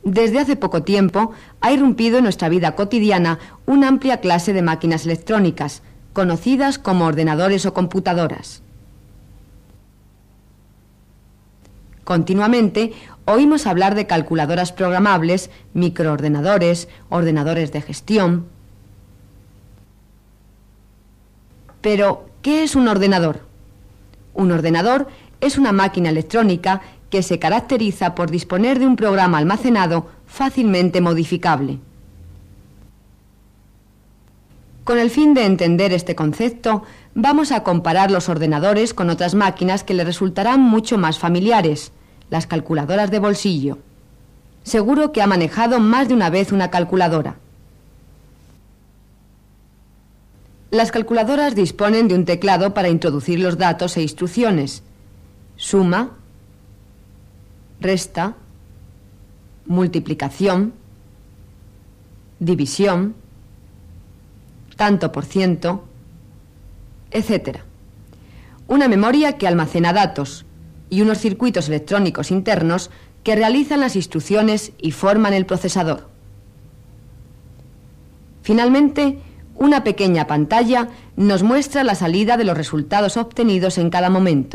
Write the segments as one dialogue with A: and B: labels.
A: Desde hace poco tiempo ha irrumpido en nuestra vida cotidiana una amplia clase de máquinas electrónicas, conocidas como ordenadores o computadoras. Continuamente oímos hablar de calculadoras programables, microordenadores, ordenadores de gestión. Pero, ¿qué es un ordenador? Un ordenador es una máquina electrónica que se caracteriza por disponer de un programa almacenado fácilmente modificable. Con el fin de entender este concepto, vamos a comparar los ordenadores con otras máquinas que le resultarán mucho más familiares, las calculadoras de bolsillo. Seguro que ha manejado más de una vez una calculadora. Las calculadoras disponen de un teclado para introducir los datos e instrucciones: suma, resta, multiplicación, división, tanto por ciento, etc. Una memoria que almacena datos y unos circuitos electrónicos internos que realizan las instrucciones y forman el procesador. Finalmente, una pequeña pantalla nos muestra la salida de los resultados obtenidos en cada momento.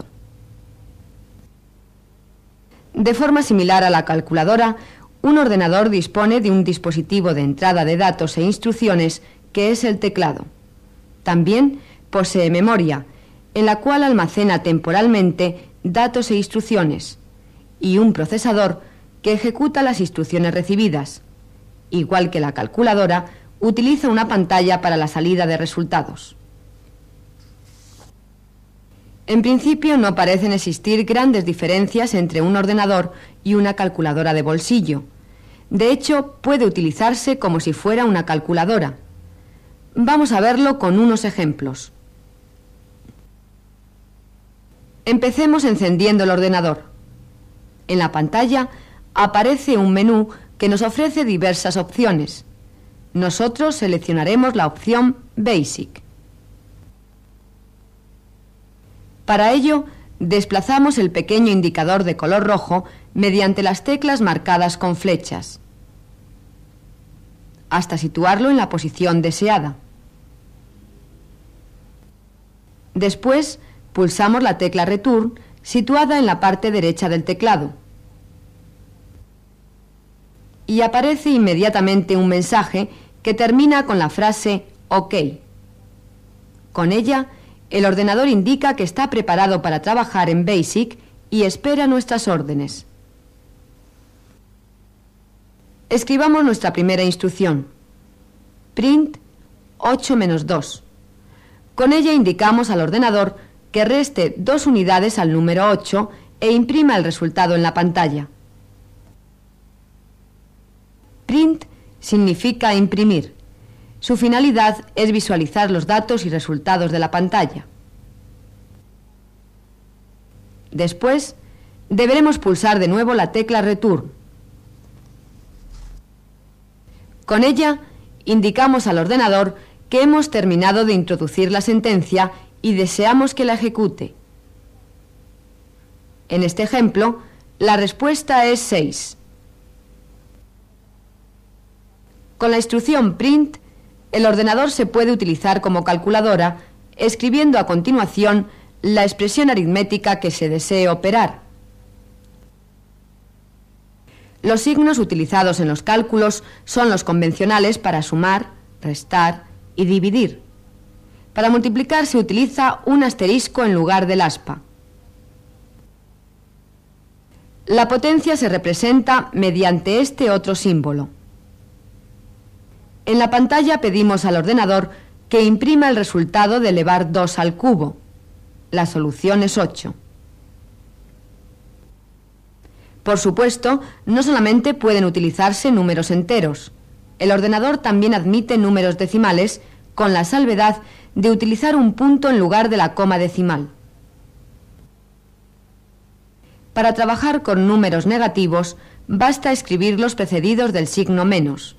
A: De forma similar a la calculadora, un ordenador dispone de un dispositivo de entrada de datos e instrucciones que es el teclado. También posee memoria, en la cual almacena temporalmente datos e instrucciones, y un procesador que ejecuta las instrucciones recibidas. Igual que la calculadora, utiliza una pantalla para la salida de resultados. En principio no parecen existir grandes diferencias entre un ordenador y una calculadora de bolsillo. De hecho, puede utilizarse como si fuera una calculadora. Vamos a verlo con unos ejemplos. Empecemos encendiendo el ordenador. En la pantalla aparece un menú que nos ofrece diversas opciones. Nosotros seleccionaremos la opción Basic. Para ello, desplazamos el pequeño indicador de color rojo mediante las teclas marcadas con flechas, hasta situarlo en la posición deseada. Después, pulsamos la tecla Return, situada en la parte derecha del teclado. Y aparece inmediatamente un mensaje que termina con la frase OK. Con ella, el ordenador indica que está preparado para trabajar en Basic y espera nuestras órdenes. Escribamos nuestra primera instrucción: print 8-2. Con ella indicamos al ordenador que reste 2 unidades al número 8 e imprima el resultado en la pantalla. Print significa imprimir. Su finalidad es visualizar los datos y resultados de la pantalla. Después, deberemos pulsar de nuevo la tecla Return. Con ella, indicamos al ordenador que hemos terminado de introducir la sentencia y deseamos que la ejecute. En este ejemplo, la respuesta es 6. Con la instrucción print, el ordenador se puede utilizar como calculadora, escribiendo a continuación la expresión aritmética que se desee operar. Los signos utilizados en los cálculos son los convencionales para sumar, restar y dividir. Para multiplicar se utiliza un asterisco en lugar del aspa. La potencia se representa mediante este otro símbolo. En la pantalla pedimos al ordenador que imprima el resultado de elevar 2 al cubo. La solución es 8. Por supuesto, no solamente pueden utilizarse números enteros. El ordenador también admite números decimales, con la salvedad de utilizar un punto en lugar de la coma decimal. Para trabajar con números negativos, basta escribirlos precedidos del signo menos.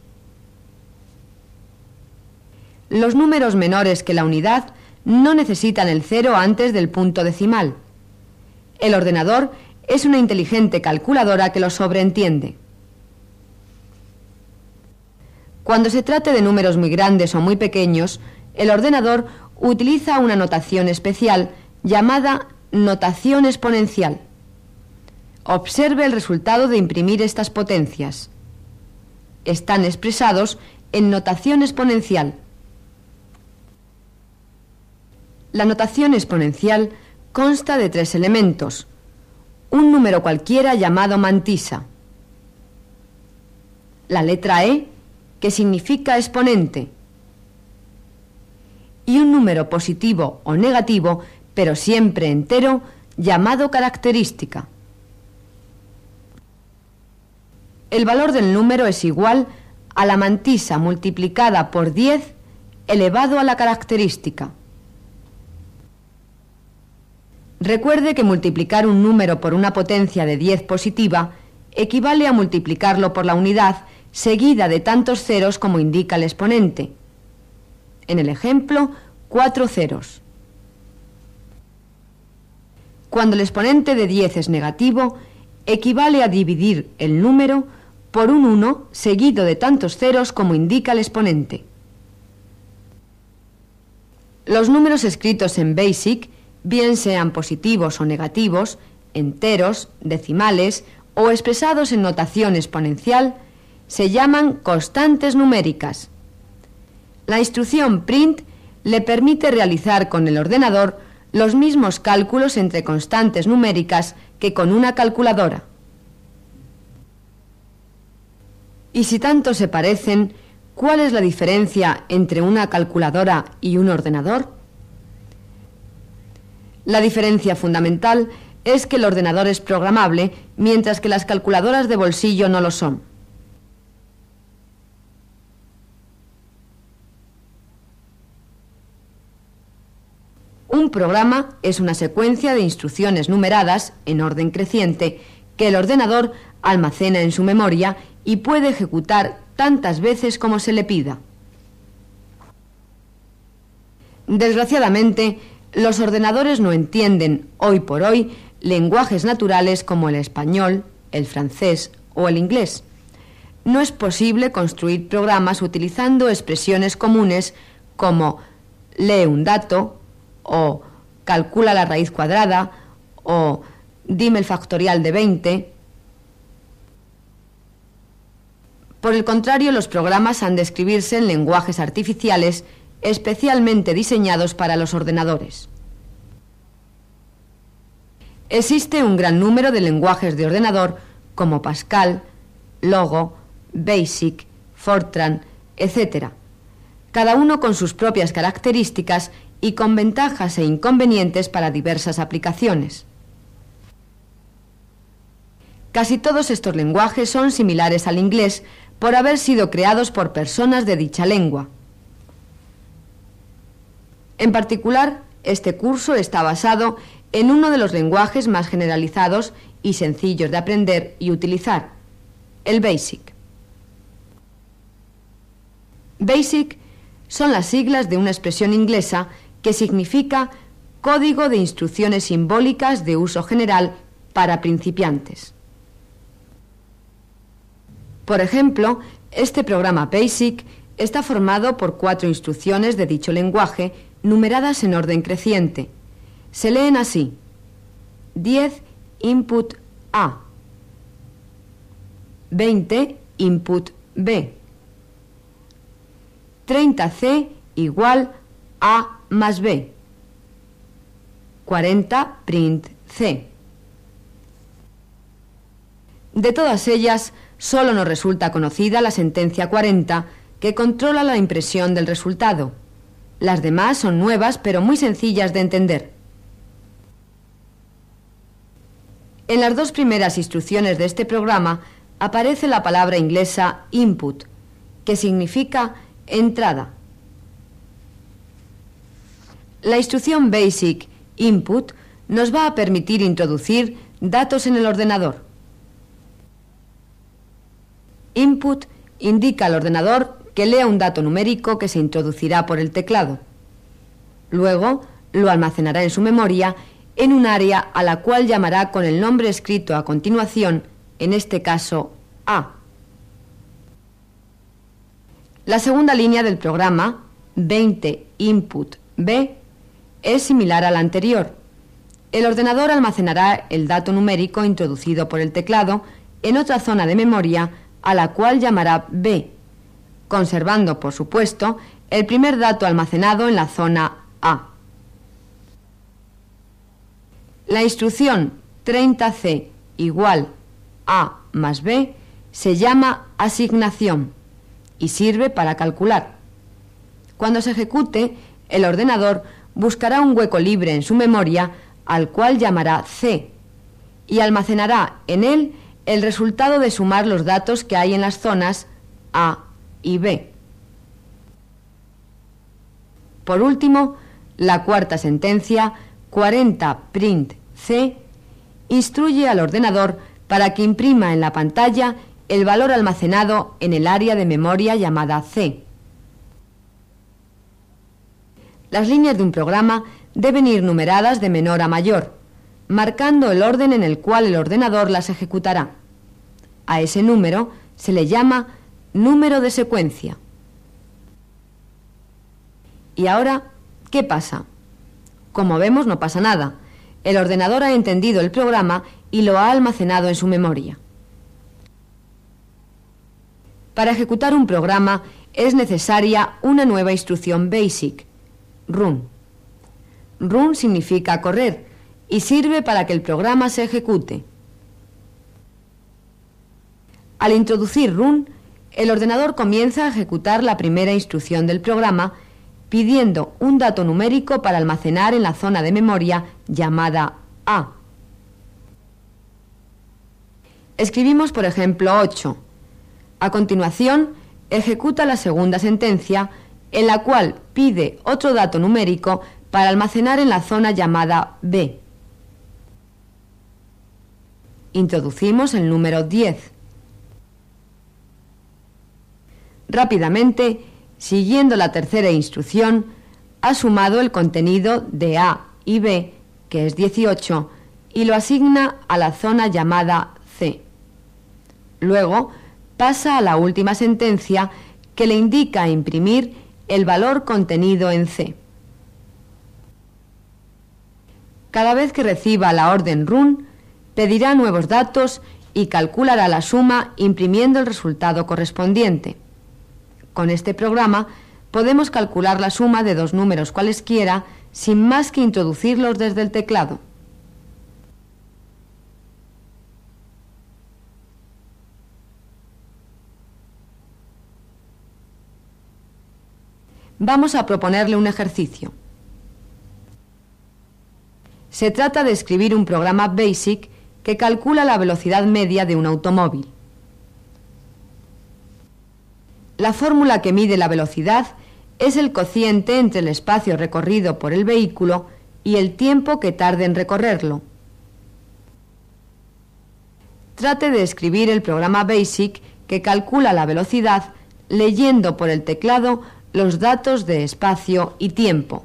A: Los números menores que la unidad no necesitan el 0 antes del punto decimal. El ordenador es una inteligente calculadora que lo sobreentiende. Cuando se trate de números muy grandes o muy pequeños, el ordenador utiliza una notación especial llamada notación exponencial. Observe el resultado de imprimir estas potencias. Están expresados en notación exponencial. La notación exponencial consta de 3 elementos. Un número cualquiera llamado mantisa. La letra E, que significa exponente. Y un número positivo o negativo, pero siempre entero, llamado característica. El valor del número es igual a la mantisa multiplicada por 10 elevado a la característica. Recuerde que multiplicar un número por una potencia de 10 positiva equivale a multiplicarlo por la unidad seguida de tantos ceros como indica el exponente. En el ejemplo, 4 ceros. Cuando el exponente de 10 es negativo, equivale a dividir el número por un 1 seguido de tantos ceros como indica el exponente. Los números escritos en BASIC, bien sean positivos o negativos, enteros, decimales o expresados en notación exponencial, se llaman constantes numéricas. La instrucción print le permite realizar con el ordenador los mismos cálculos entre constantes numéricas que con una calculadora. Y si tanto se parecen, ¿cuál es la diferencia entre una calculadora y un ordenador? La diferencia fundamental es que el ordenador es programable, mientras que las calculadoras de bolsillo no lo son. Un programa es una secuencia de instrucciones numeradas en orden creciente que el ordenador almacena en su memoria y puede ejecutar tantas veces como se le pida. Desgraciadamente, los ordenadores no entienden, hoy por hoy, lenguajes naturales como el español, el francés o el inglés. No es posible construir programas utilizando expresiones comunes como lee un dato, o calcula la raíz cuadrada, o dime el factorial de 20. Por el contrario, los programas han de escribirse en lenguajes artificiales especialmente diseñados para los ordenadores. Existe un gran número de lenguajes de ordenador como Pascal, Logo, BASIC, Fortran, etc., cada uno con sus propias características y con ventajas e inconvenientes para diversas aplicaciones. Casi todos estos lenguajes son similares al inglés por haber sido creados por personas de dicha lengua. En particular, este curso está basado en uno de los lenguajes más generalizados y sencillos de aprender y utilizar, el BASIC. BASIC son las siglas de una expresión inglesa que significa Código de Instrucciones Simbólicas de Uso General para Principiantes. Por ejemplo, este programa BASIC está formado por 4 instrucciones de dicho lenguaje numeradas en orden creciente. Se leen así: 10 input A, 20 input B, 30C igual A más B, 40 print C. De todas ellas, solo nos resulta conocida la sentencia 40, que controla la impresión del resultado. Las demás son nuevas, pero muy sencillas de entender. En las 2 primeras instrucciones de este programa aparece la palabra inglesa input, que significa entrada. La instrucción BASIC input nos va a permitir introducir datos en el ordenador. Input indica al ordenador que lea un dato numérico que se introducirá por el teclado. Luego lo almacenará en su memoria en un área a la cual llamará con el nombre escrito a continuación, en este caso A. La segunda línea del programa, 20 input B, es similar a la anterior. El ordenador almacenará el dato numérico introducido por el teclado en otra zona de memoria a la cual llamará B, conservando, por supuesto, el primer dato almacenado en la zona A. La instrucción 30C igual A más B se llama asignación y sirve para calcular. Cuando se ejecute, el ordenador buscará un hueco libre en su memoria al cual llamará C y almacenará en él el resultado de sumar los datos que hay en las zonas A y B. Por último, la cuarta sentencia, 40 print C, instruye al ordenador para que imprima en la pantalla el valor almacenado en el área de memoria llamada C. Las líneas de un programa deben ir numeradas de menor a mayor, marcando el orden en el cual el ordenador las ejecutará. A ese número se le llama número de secuencia. Y ahora, ¿qué pasa? Como vemos, no pasa nada. El ordenador ha entendido el programa y lo ha almacenado en su memoria. Para ejecutar un programa es necesaria una nueva instrucción BASIC, run. Run significa correr y sirve para que el programa se ejecute. Al introducir run, el ordenador comienza a ejecutar la primera instrucción del programa pidiendo un dato numérico para almacenar en la zona de memoria llamada A. Escribimos, por ejemplo, 8. A continuación, ejecuta la segunda sentencia, en la cual pide otro dato numérico para almacenar en la zona llamada B. Introducimos el número 10. Rápidamente, siguiendo la tercera instrucción, ha sumado el contenido de A y B, que es 18, y lo asigna a la zona llamada C. Luego, pasa a la última sentencia que le indica imprimir el valor contenido en C. Cada vez que reciba la orden run, pedirá nuevos datos y calculará la suma imprimiendo el resultado correspondiente. Con este programa podemos calcular la suma de dos números cualesquiera sin más que introducirlos desde el teclado. Vamos a proponerle un ejercicio. Se trata de escribir un programa BASIC que calcula la velocidad media de un automóvil. La fórmula que mide la velocidad es el cociente entre el espacio recorrido por el vehículo y el tiempo que tarde en recorrerlo. Trate de escribir el programa BASIC que calcula la velocidad leyendo por el teclado los datos de espacio y tiempo.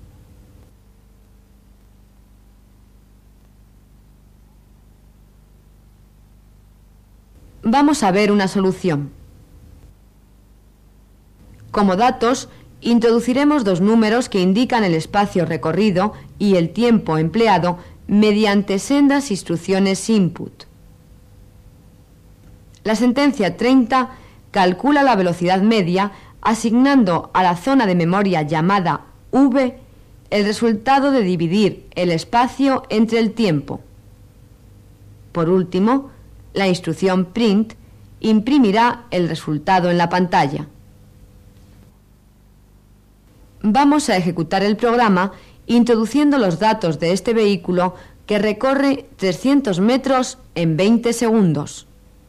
A: Vamos a ver una solución. Como datos, introduciremos dos números que indican el espacio recorrido y el tiempo empleado mediante sendas instrucciones input. La sentencia 30 calcula la velocidad media asignando a la zona de memoria llamada V el resultado de dividir el espacio entre el tiempo. Por último, la instrucción print imprimirá el resultado en la pantalla. Vamos a ejecutar el programa introduciendo los datos de este vehículo que recorre 300 metros en 20 segundos.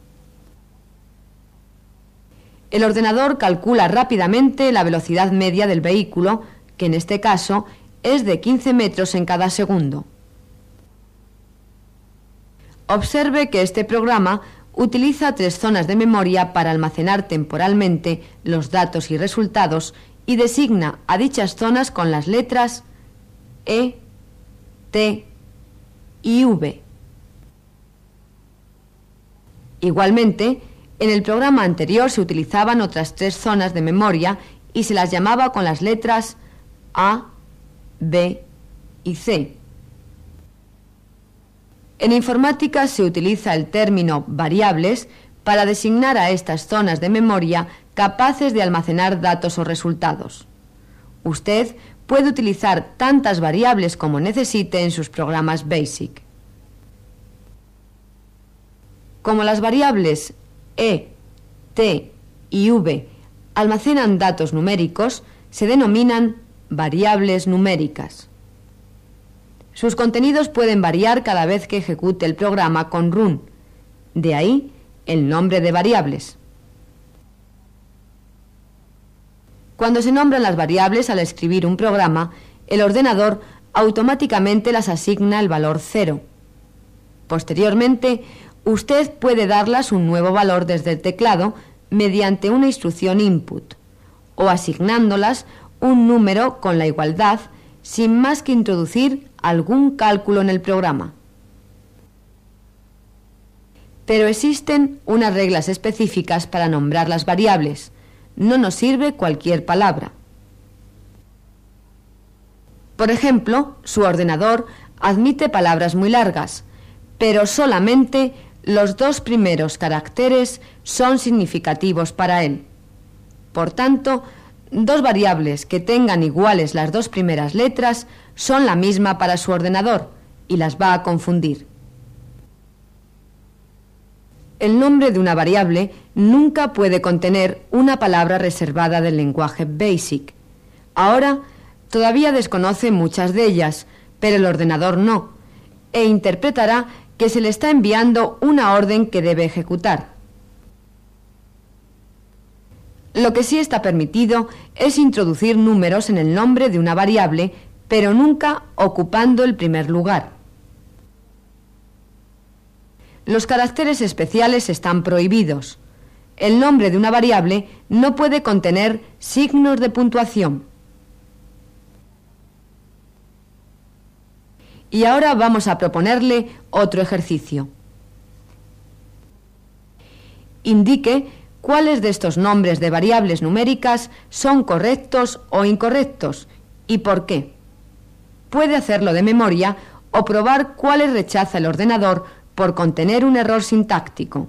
A: El ordenador calcula rápidamente la velocidad media del vehículo, que en este caso es de 15 metros en cada segundo. Observe que este programa utiliza tres zonas de memoria para almacenar temporalmente los datos y resultados y designa a dichas zonas con las letras E, T y V. Igualmente, En el programa anterior se utilizaban otras 3 zonas de memoria y se las llamaba con las letras A, B y C. En informática se utiliza el término variables para designar a estas zonas de memoria capaces de almacenar datos o resultados. Usted puede utilizar tantas variables como necesite en sus programas BASIC. Como las variables E, T y V almacenan datos numéricos, se denominan variables numéricas. Sus contenidos pueden variar cada vez que ejecute el programa con run, de ahí el nombre de variables. Cuando se nombran las variables al escribir un programa, el ordenador automáticamente las asigna el valor 0. Posteriormente, usted puede darlas un nuevo valor desde el teclado mediante una instrucción input, o asignándolas un número con la igualdad sin más que introducir algún cálculo en el programa. Pero existen unas reglas específicas para nombrar las variables. No nos sirve cualquier palabra. Por ejemplo, su ordenador admite palabras muy largas, pero solamente los 2 primeros caracteres son significativos para él. Por tanto, 2 variables que tengan iguales las 2 primeras letras son la misma para su ordenador y las va a confundir. El nombre de una variable nunca puede contener una palabra reservada del lenguaje BASIC. Ahora todavía desconoce muchas de ellas, pero el ordenador no, e interpretará que se le está enviando una orden que debe ejecutar. Lo que sí está permitido es introducir números en el nombre de una variable, pero nunca ocupando el primer lugar. Los caracteres especiales están prohibidos. El nombre de una variable no puede contener signos de puntuación. Y ahora vamos a proponerle otro ejercicio. Indique cuáles de estos nombres de variables numéricas son correctos o incorrectos y por qué. Puede hacerlo de memoria o probar cuáles rechaza el ordenador por contener un error sintáctico.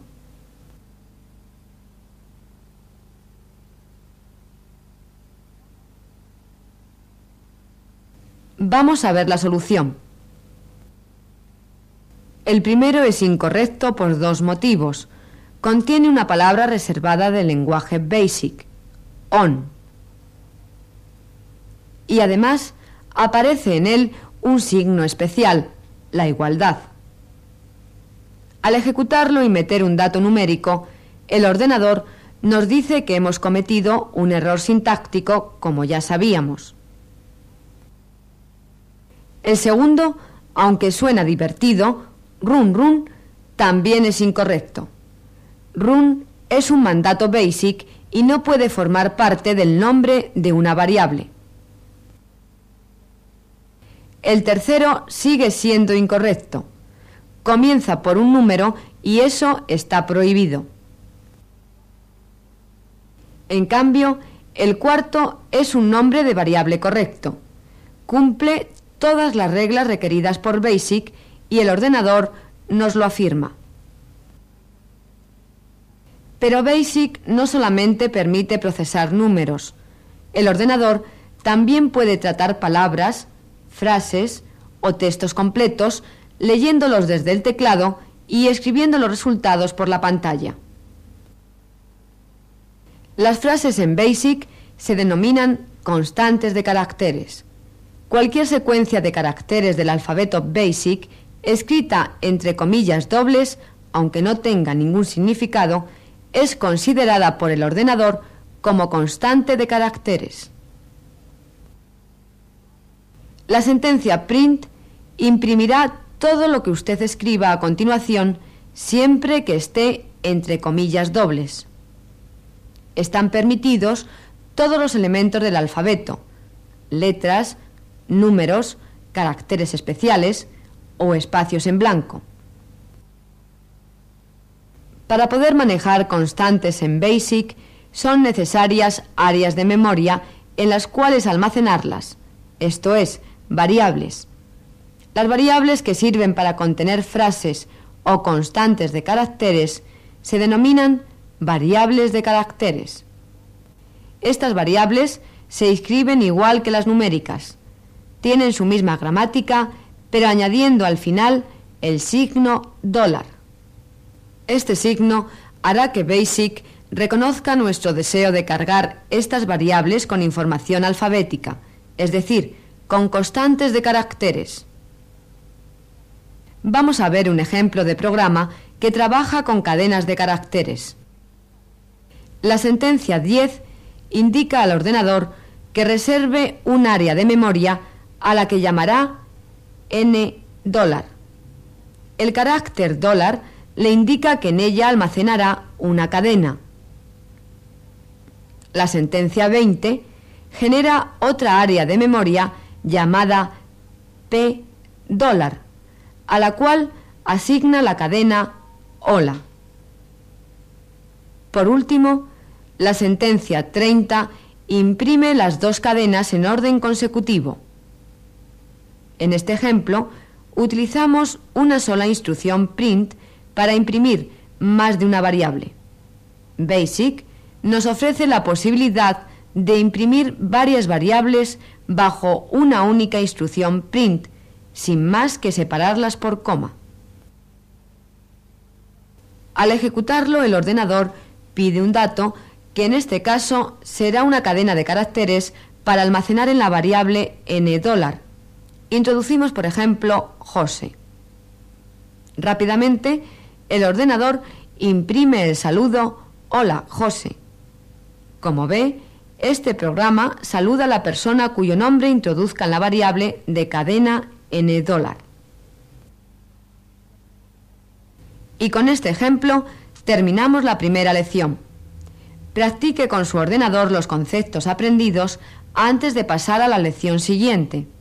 A: Vamos a ver la solución. El primero es incorrecto por 2 motivos. Contiene una palabra reservada del lenguaje BASIC, on. Y además aparece en él un signo especial, la igualdad. Al ejecutarlo y meter un dato numérico, el ordenador nos dice que hemos cometido un error sintáctico, como ya sabíamos. El segundo, aunque suena divertido, run run, también es incorrecto. Run es un mandato BASIC y no puede formar parte del nombre de una variable. El tercero sigue siendo incorrecto. Comienza por un número y eso está prohibido. En cambio, el cuarto es un nombre de variable correcto. Cumple todas las reglas requeridas por BASIC y el ordenador nos lo afirma. Pero BASIC no solamente permite procesar números. El ordenador también puede tratar palabras, frases o textos completos, leyéndolos desde el teclado y escribiendo los resultados por la pantalla. Las frases en BASIC se denominan constantes de caracteres. Cualquier secuencia de caracteres del alfabeto BASIC, escrita entre comillas dobles, aunque no tenga ningún significado, es considerada por el ordenador como constante de caracteres. La sentencia print imprimirá todo lo que usted escriba a continuación siempre que esté entre comillas dobles. Están permitidos todos los elementos del alfabeto, letras, números, caracteres especiales o espacios en blanco. Para poder manejar constantes en BASIC son necesarias áreas de memoria en las cuales almacenarlas, esto es, variables. Las variables que sirven para contener frases o constantes de caracteres se denominan variables de caracteres. Estas variables se escriben igual que las numéricas. Tienen su misma gramática, pero añadiendo al final el signo $. Este signo hará que BASIC reconozca nuestro deseo de cargar estas variables con información alfabética, es decir, con constantes de caracteres. Vamos a ver un ejemplo de programa que trabaja con cadenas de caracteres. La sentencia 10 indica al ordenador que reserve un área de memoria a la que llamará $. El carácter $, le indica que en ella almacenará una cadena. La sentencia 20 genera otra área de memoria llamada $P, a la cual asigna la cadena hola. Por último, la sentencia 30 imprime las dos cadenas en orden consecutivo. En este ejemplo, utilizamos una sola instrucción print para imprimir más de una variable. BASIC nos ofrece la posibilidad de imprimir varias variables bajo una única instrucción print, sin más que separarlas por coma. Al ejecutarlo, el ordenador pide un dato que en este caso será una cadena de caracteres para almacenar en la variable $. Introducimos, por ejemplo, José. Rápidamente, el ordenador imprime el saludo «Hola, José». Como ve, este programa saluda a la persona cuyo nombre introduzca en la variable de cadena $. Y con este ejemplo terminamos la primera lección. Practique con su ordenador los conceptos aprendidos antes de pasar a la lección siguiente.